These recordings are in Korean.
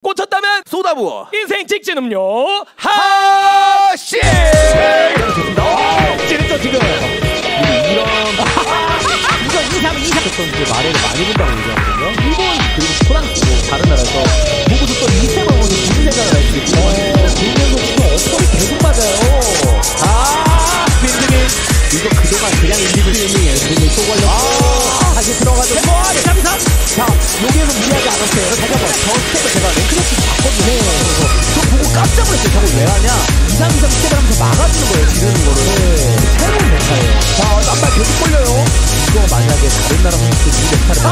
꽂혔다면 쏟아부어 인생 직진 음료 하씨. 찌릿도 지금 이런 이상 말을 많이 본다고 얘기하거든요. 일본 그리고 프랑스 다른 나라에서 보고서 또 이세 먹으면 무슨 생각을 할 수 있죠. 그러면서 지금 어퍼이 계속 맞아요. 빈드민 이거 그동안 그냥 인디브스님이 또 걸렸어. 다시 들어가죠. 자, 여기에서 무리하지 않았어요. 다시 한번 저 스텝을 제가 랭크로치 봤거든요. 그래서 저 보고 깜짝 놀랐어요. 저걸 왜 하냐? 이상 스텝을 하면서 막아주는 거예요. 지르는 거를. 새로운 메타예요. 자, 깜빡 계속 걸려요. 이거 만약에 다른 나라 선수들 이 메타를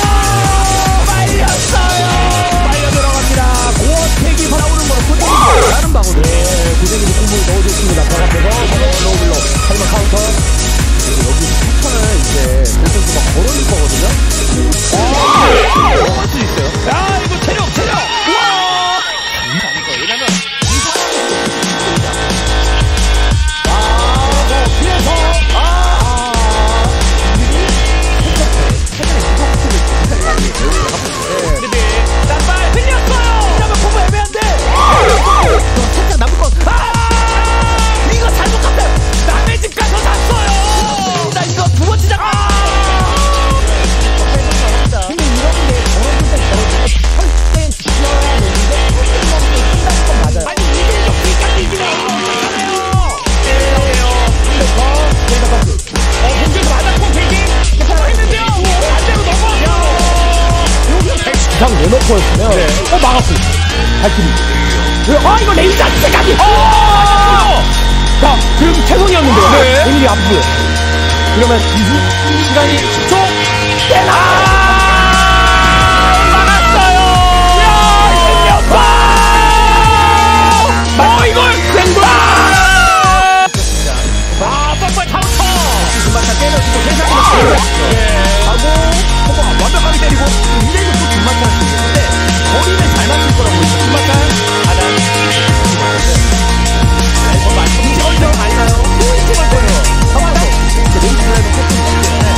말렸어요. 말려 들어갑니다. 고어택이 나오는 거는 고생이 나는 방어도. 고생이 공부를 넣어줬습니다. 저 앞에서 로블로 하지만 카운터. 그리고 여기서 패턴을 이제 그 선수가 걸어줄 거거든요. 할 수 있어요. 야, 이거 체력. 우와. 아닐 거예요. 왜냐면 이상 내놓고였으면 막았고 발길이 이거 레이저 안때까지 자 지금 최선이었는데요. 네. 오늘이 안 보여. 그러면 시간이 10초 때나 막았어요. 야 이거 이걸 생각 뻔뻔 카운터 금방차 때려주고 대상이 하고 완벽하게 때리고 굉장히 또 금방차 할 수 있는데 거리는 잘 맞출 거라고 보이죠. 금방차 하나 더 많이 거리는 많이 나요. 포인트만 거예요. 상황에서 레이스라이더 패턴이 있기 때문에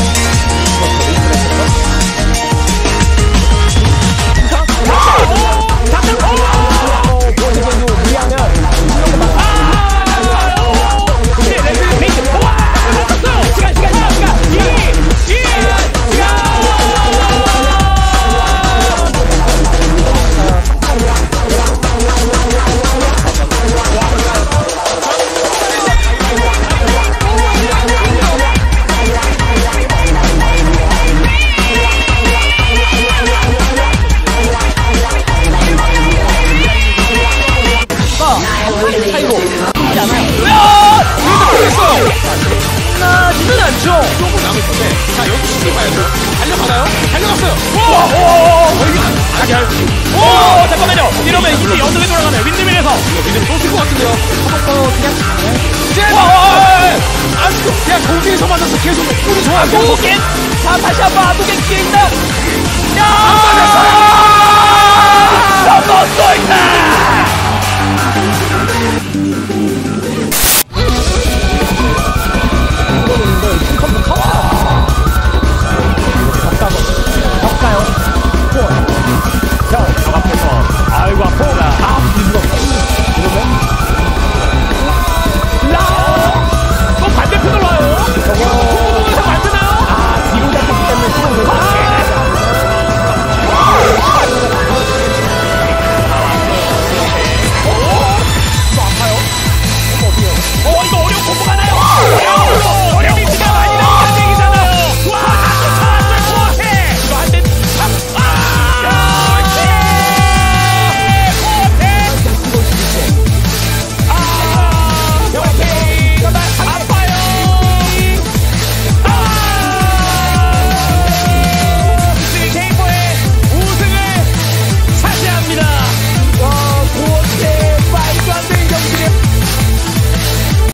지는 않죠. 조금 남을 건데. 자, 여기 시킬 봐야죠. 달려가나요? 달려갔어요. 오, 잠깐만요. 이러면 이미 연속에 돌아가네요. 윈드밀에서. 윈드밀 또 쓸 것 같은데요. 그냥 그냥 거기에서 맞아서 계속 뿌리 좋아요. 아무겐. 자, 다시 한번 아무겐 기회 있다. 야!